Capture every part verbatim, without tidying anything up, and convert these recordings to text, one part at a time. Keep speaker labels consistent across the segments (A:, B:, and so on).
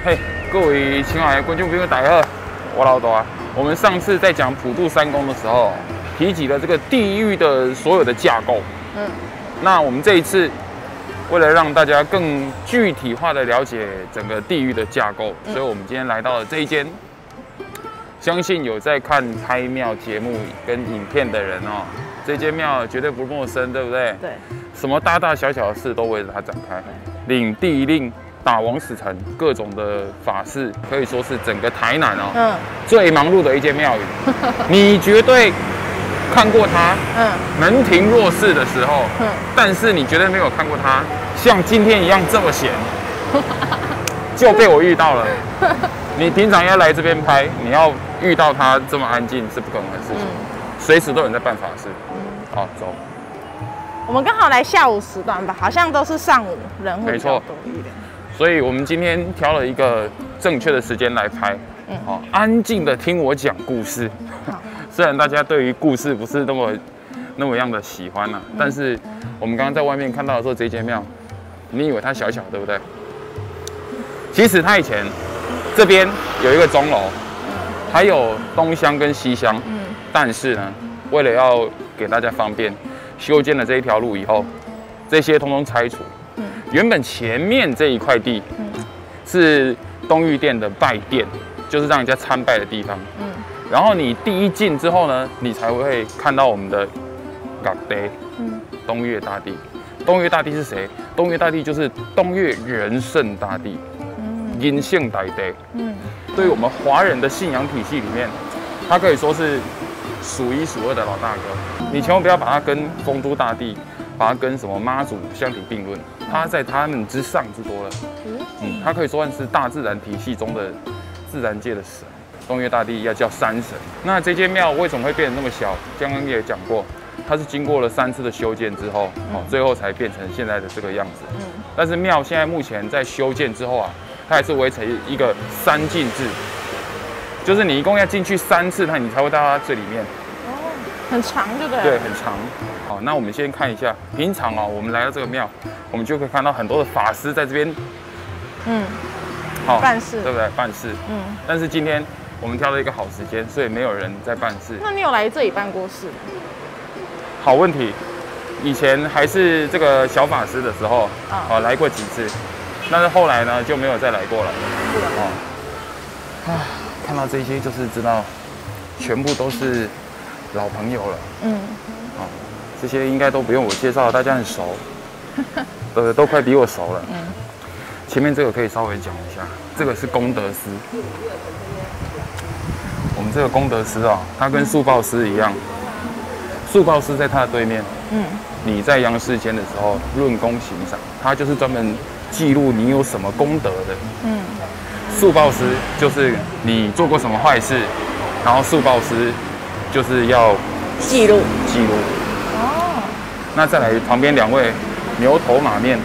A: 嘿，各位亲爱的观众朋友，大家好，我老大。我们上次在讲普渡三公的时候，提及了这个地狱的所有的架构。嗯，那我们这一次，为了让大家更具体化的了解整个地狱的架构，嗯、所以我们今天来到了这一间。相信有在看开庙节目跟影片的人哦，这间庙绝对不陌生，对不对？
B: 对。什
A: 么大大小小的事都围着它展开，领地令。打王死城，各种的法事，可以说是整个台南哦，嗯，最忙碌的一间庙宇。你绝对看过它，嗯，门庭若市的时候，嗯，但是你绝对没有看过它像今天一样这么闲，就被我遇到了。你平常要来这边拍，你要遇到它这么安静是不可能的事情，随时都有人在办法事。好，走。
B: 我们刚好来下午时段吧，好像都是上午人会比较多一点。
A: 所以我们今天挑了一个正确的时间来拍，嗯，好，安静的听我讲故事。虽然大家对于故事不是那么那么样的喜欢呐、啊，嗯、但是我们刚刚在外面看到的时候，这间庙，你以为它小小，对不对？其实它以前这边有一个钟楼，还有东厢跟西厢，嗯，但是呢，为了要给大家方便，修建了这一条路以后，这些通通拆除。原本前面这一块地是东御殿的拜殿，就是让人家参拜的地方。嗯，然后你第一进之后呢，你才会看到我们的港爹，嗯，东岳大帝。东岳大帝是谁？东岳大帝就是东岳仁圣大帝，嗯，阴性大帝。嗯，对于我们华人的信仰体系里面，他可以说是数一数二的老大哥。你千万不要把他跟丰都大帝，把他跟什么妈祖相提并论。他在他们之上之多了，嗯，他可以算是大自然体系中的自然界的神。东岳大帝要叫山神。那这间庙为什么会变得那么小？刚刚也讲过，它是经过了三次的修建之后，哦，最后才变成现在的这个样子。嗯，但是庙现在目前在修建之后啊，它还是维持一个三进制，就是你一共要进去三次，它你才会到它最里面。
B: 哦，很长，对不对？
A: 对，很长。好，那我们先看一下，平常哦，我们来到这个庙，我们就可以看到很多的法师在这边，嗯，
B: 好办事，
A: 对不对？办事，嗯。但是今天我们挑了一个好时间，所以没有人在办事。
B: 那你有来这里办过事吗？
A: 好问题，以前还是这个小法师的时候，啊、哦，来过几次，但是后来呢就没有再来过了。是的。哦，啊，看到这些就是知道，全部都是老朋友了。嗯。好。这些应该都不用我介绍，大家很熟，呃，都快比我熟了。嗯，前面这个可以稍微讲一下，这个是功德司。我们这个功德司啊，它跟速报司一样，速报司在它的对面。嗯，你在阳世间的时候论功行赏，它就是专门记录你有什么功德的。嗯，速报司就是你做过什么坏事，然后速报司就是要
B: 记录
A: 记录。哦，那再来旁边两位牛头马面，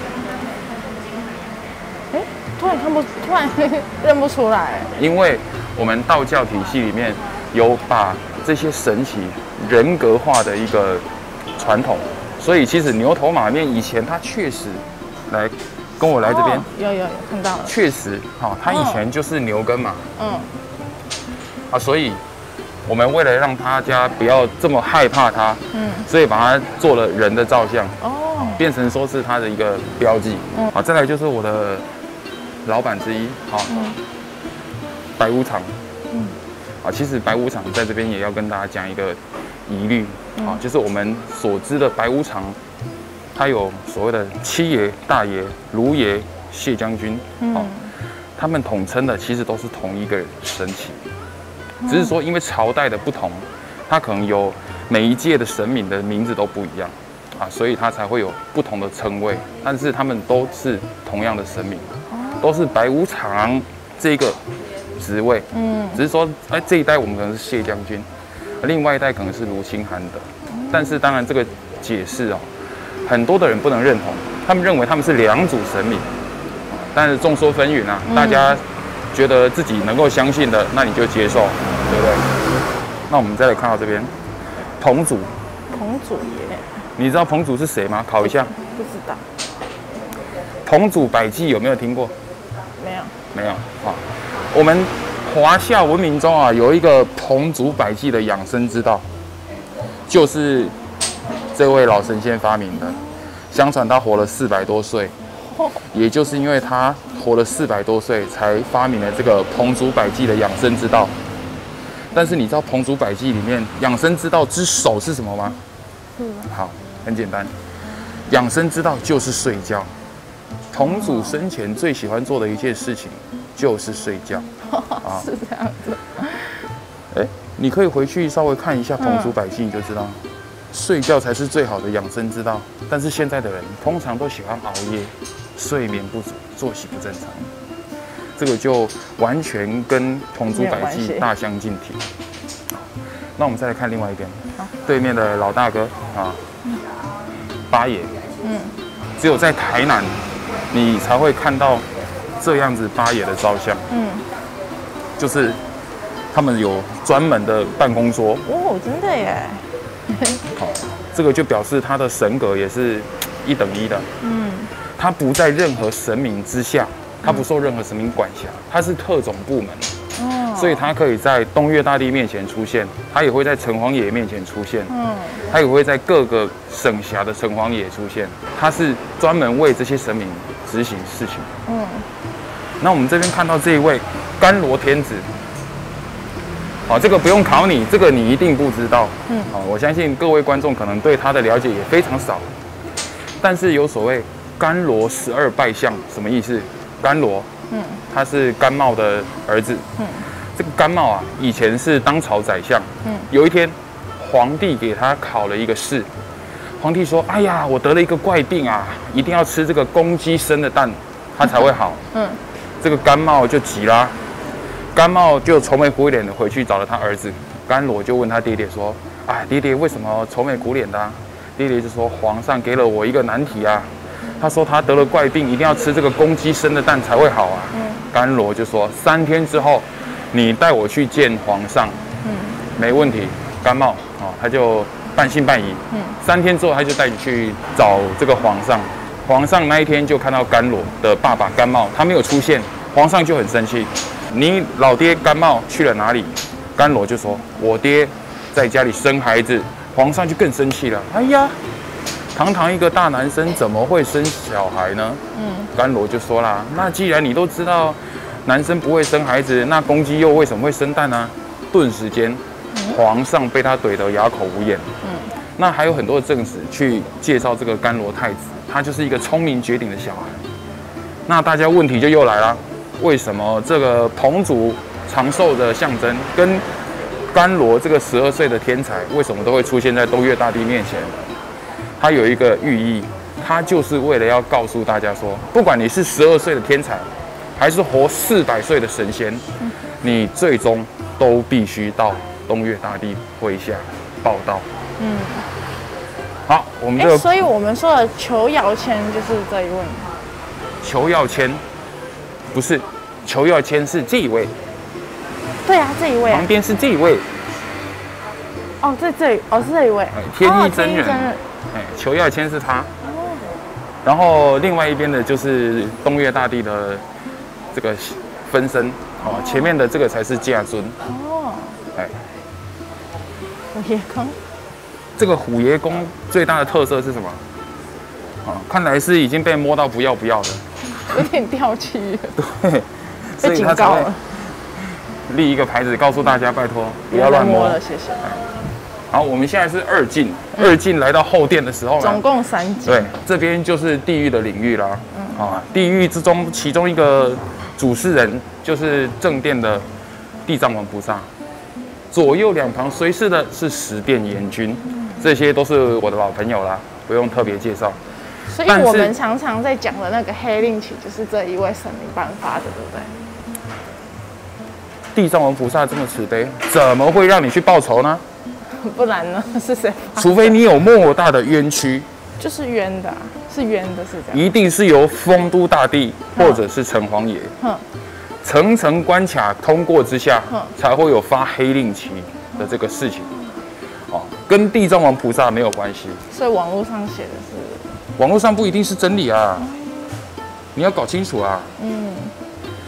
B: 哎，突然看不，突然认不出来。
A: 因为我们道教体系里面有把这些神祇人格化的一个传统，所以其实牛头马面以前他确实来跟我来这边，哦、
B: 有有有看到了，
A: 确实，好、哦，他以前就是牛跟马，嗯，啊，所以。我们为了让大家不要这么害怕它，嗯，所以把它做了人的造像，哦，变成说是它的一个标记。嗯，好，再来就是我的老板之一，好，嗯、白无常，嗯，啊，其实白无常在这边也要跟大家讲一个疑虑，啊、嗯，就是我们所知的白无常，他有所谓的七爷、大爷、卢爷、谢将军，嗯，啊，他们统称的其实都是同一个神祇。只是说，因为朝代的不同，它可能有每一届的神明的名字都不一样啊，所以它才会有不同的称谓。但是他们都是同样的神明，都是白无常这个职位。嗯，只是说，哎，这一代我们可能是谢将军，另外一代可能是卢清寒的。但是当然，这个解释哦，很多的人不能认同，他们认为他们是两组神明。但是众说纷纭啊，大家。觉得自己能够相信的，那你就接受，对不对？那我们再来看到这边，彭祖。
B: 彭祖爷，
A: 你知道彭祖是谁吗？考一下。
B: 不知道。
A: 彭祖百济有没有听过？
B: 没有，
A: 没有啊。我们华夏文明中啊，有一个彭祖百济的养生之道，就是这位老神仙发明的。相传他活了四百多岁，也就是因为他活了四百多岁，才发明了这个彭祖百济的养生之道。但是你知道彭祖百济里面养生之道之首是什么吗？嗯，好，很简单，养生之道就是睡觉。彭祖生前最喜欢做的一件事情就是睡觉。
B: 啊，是这样子。
A: 哎，你可以回去稍微看一下彭祖百济，你就知道，睡觉才是最好的养生之道。但是现在的人通常都喜欢熬夜，睡眠不足，作息不正常。这个就完全跟彭祖百济大相径庭。那我们再来看另外一边，对面的老大哥啊，八爷，嗯，只有在台南，你才会看到这样子八爷的照相，嗯，就是他们有专门的办公桌，
B: 哦，真的耶，
A: 好，这个就表示他的神格也是一等一的，嗯，他不在任何神明之下。他不受任何神明管辖，他是特种部门，哦，所以他可以在东岳大帝面前出现，他也会在城隍爷面前出现，嗯，他也会在各个省辖的城隍爷出现，他是专门为这些神明执行事情，嗯。那我们这边看到这一位甘罗天子，好，这个不用考你，这个你一定不知道，嗯，好，我相信各位观众可能对他的了解也非常少，但是有所谓甘罗十二拜相，什么意思？甘罗，嗯，他是甘茂的儿子，嗯，这个甘茂啊，以前是当朝宰相，嗯，有一天，皇帝给他考了一个试，皇帝说，哎呀，我得了一个怪病啊，一定要吃这个公鸡生的蛋，它才会好，嗯，这个甘茂就急啦，甘茂就愁眉苦脸的回去找了他儿子，甘罗就问他爹爹说，啊，爹爹为什么愁眉苦脸的啊？爹爹就说，皇上给了我一个难题啊。他说他得了怪病，一定要吃这个公鸡生的蛋才会好啊。嗯，甘罗就说三天之后，你带我去见皇上。嗯，没问题。甘茂啊，他就半信半疑。嗯，三天之后他就带你去找这个皇上。皇上那一天就看到甘罗的爸爸甘茂，他没有出现，皇上就很生气。你老爹甘茂去了哪里？甘罗就说，我爹在家里生孩子。皇上就更生气了。哎呀！堂堂一个大男生怎么会生小孩呢？嗯，甘罗就说啦，那既然你都知道男生不会生孩子，那公鸡又为什么会生蛋呢？顿时间，皇上被他怼得哑口无言。嗯，那还有很多的正史去介绍这个甘罗太子，他就是一个聪明绝顶的小孩。那大家问题就又来了，为什么这个彭祖长寿的象征跟甘罗这个十二岁的天才，为什么都会出现在东岳大帝面前？它有一个寓意，它就是为了要告诉大家说，不管你是十二岁的天才，还是活四百岁的神仙，你最终都必须到东岳大帝麾下报道。嗯，好，我们这个，
B: 所以我们说的裘药谦就是这一位。
A: 裘药谦不是，裘药谦是这一位。
B: 对啊，这一位、啊。
A: 旁边是这一位。
B: 哦，这这哦是这一位。
A: 天意真人。哦哎，裘药谦是他，然后另外一边的就是东岳大帝的这个分身，哦，前面的这个才是驾尊。哦，哎，
B: 虎爷宫。
A: 这个虎爷宫最大的特色是什么？啊，看来是已经被摸到不要不要的，
B: 有点掉漆了。
A: 对，
B: 被警告了。
A: 立一个牌子告诉大家，拜托不要乱摸
B: 了，谢谢。
A: 好，我们现在是二进，嗯、二进来到后殿的时候呢，
B: 总共三进。
A: 对，这边就是地狱的领域啦。嗯、啊，地狱之中，其中一个主事人就是正殿的地藏王菩萨，左右两旁随侍的是十殿阎君，这些都是我的老朋友啦，不用特别介绍。
B: 所以我们常常在讲的那个黑令旗，就是这一位神明颁发的，对不对？
A: 地藏王菩萨这么慈悲，怎么会让你去报仇呢？
B: 不然呢？是谁？
A: 除非你有莫大的冤屈，
B: 就是冤的、啊，是冤的，是这样。
A: 一定是由酆都大帝或者是城隍爷，层层关卡通过之下，才会有发黑令旗的这个事情。哦，跟地藏王菩萨没有关系。
B: 所以网络上写的是，
A: 网络上不一定是真理啊，你要搞清楚啊。嗯。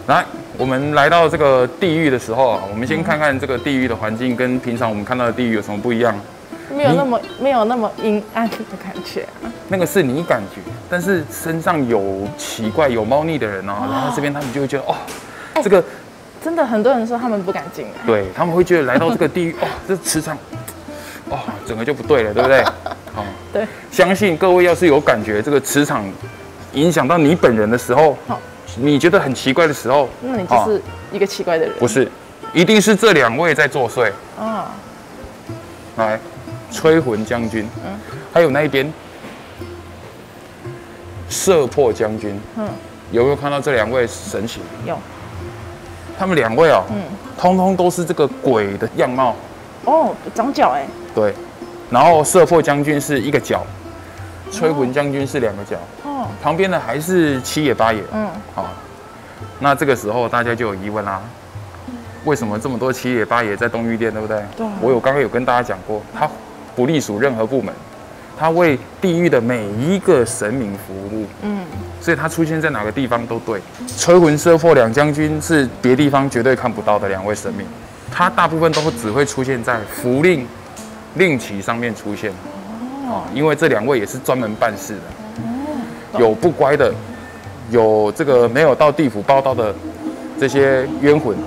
A: 来，我们来到这个地狱的时候啊，我们先看看这个地狱的环境跟平常我们看到的地狱有什么不一样。
B: 没有那么没有那么阴暗的感觉、啊。
A: 那个是你感觉，但是身上有奇怪有猫腻的人哦，哦来到这边他们就会觉得哦，欸、这个
B: 真的很多人说他们不敢进来，
A: 对他们会觉得来到这个地狱哦，这磁场哦整个就不对了，对不对？好、哦，
B: 对，
A: 相信各位要是有感觉这个磁场影响到你本人的时候，哦、你觉得很奇怪的时候，
B: 那你就是一个奇怪的人，
A: 不是，一定是这两位在作祟。
B: 哦，
A: 来。催魂将军，嗯，还有那一边射破将军，嗯，有没有看到这两位神形？
B: 有，
A: 他们两位哦，嗯，通通都是这个鬼的样貌。
B: 哦，长脚哎。
A: 对，然后射破将军是一个脚，催魂将军是两个脚。哦，旁边的还是七爷八爷。嗯，好，那这个时候大家就有疑问啦。为什么这么多七爷八爷在东御殿，对不对？对。我有刚刚有跟大家讲过，他不隶属任何部门，他为地狱的每一个神明服务。嗯，所以他出现在哪个地方都对。催魂射破两将军是别地方绝对看不到的两位神明，他大部分都只会出现在符令、令旗上面出现。哦，因为这两位也是专门办事的。哦，有不乖的，有这个没有到地府报到的这些冤魂。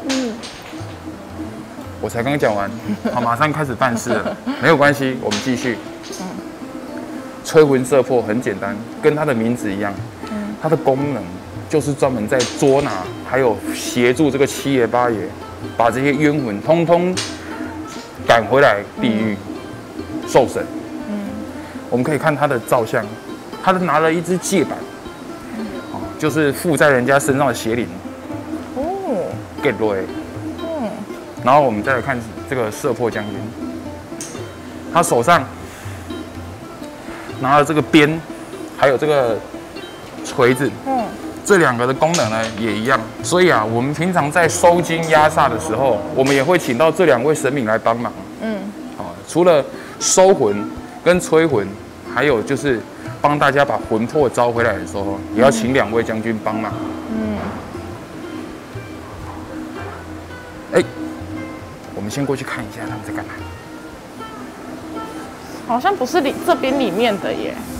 A: 我才刚讲完，好，马上开始办事了，没有关系，我们继续。嗯，催魂射破很简单，跟它的名字一样，嗯，它的功能就是专门在捉拿，还有协助这个七爷八爷，把这些冤魂通通赶回来地狱、嗯、受审。嗯，我们可以看他的照相，他拿了一支戒板，哦，就是附在人家身上的邪灵。哦 ，get right。然后我们再来看这个射破将军，他手上拿了这个鞭，还有这个锤子，嗯，这两个的功能呢也一样。所以啊，我们平常在收金压煞的时候，我们也会请到这两位神明来帮忙。嗯，好，除了收魂跟催魂，还有就是帮大家把魂魄招回来的时候，也要请两位将军帮忙。嗯，哎。我们先过去看一下他们在干嘛。
B: 好像不是里这边里面的耶。